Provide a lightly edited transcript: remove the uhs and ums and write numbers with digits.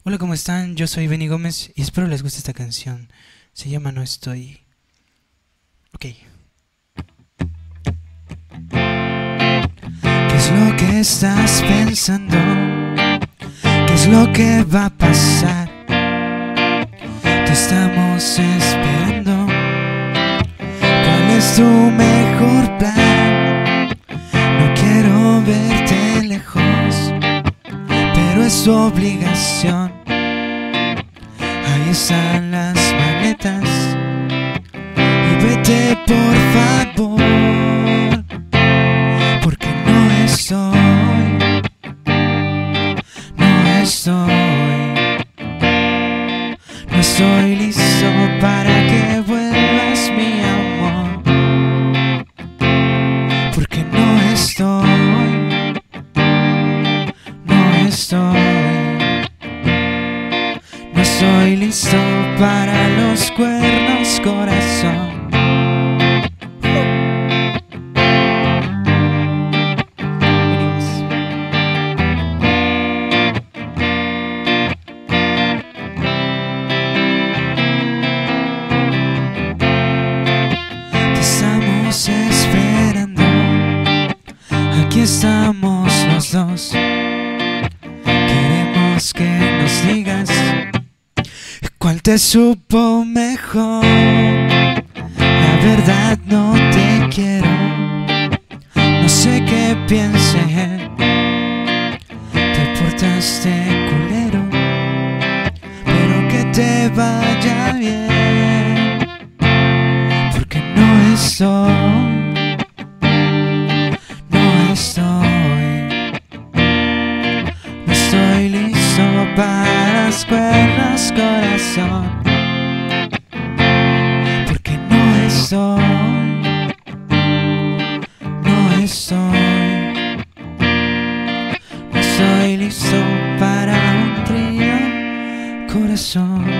Hola, ¿cómo están? Yo soy Benny Gómez y espero les guste esta canción. Se llama No Estoy. Ok. ¿Qué es lo que estás pensando? ¿Qué es lo que va a pasar? Te estamos esperando. ¿Cuál es tu mejor plan? No quiero verte lejos, pero es tu obligación. Ahí están las maletas y vete por favor, porque no estoy, no estoy listo para que vuelvas, mi amor, porque no estoy listo para los cuernos, corazón. Te estamos esperando. Aquí estamos los dos. Queremos que nos digas ¿cuál te supo mejor? La verdad no te quiero, no sé qué piense. Te portaste culero, pero que te vaya bien, porque no estoy listo para las cuerdas, corazón, porque no estoy listo para un trío, corazón.